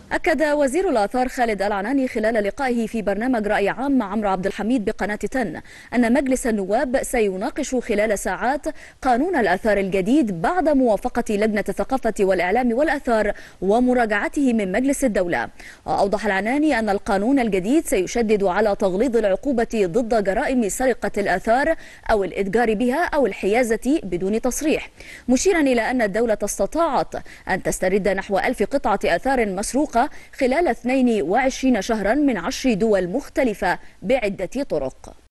أكد وزير الآثار خالد العناني خلال لقائه في برنامج رأي عام مع عمرو عبد الحميد بقناة تن أن مجلس النواب سيناقش خلال ساعات قانون الآثار الجديد بعد موافقة لجنة الثقافة والإعلام والآثار ومراجعته من مجلس الدولة. وأوضح العناني أن القانون الجديد سيشدد على تغليظ العقوبة ضد جرائم سرقة الآثار أو الإتجار بها أو الحيازة بدون تصريح، مشيرا إلى أن الدولة استطاعت أن تسترد نحو 1000 قطعة آثار مسروقة خلال 22 شهرا من 10 دول مختلفة بعدة طرق.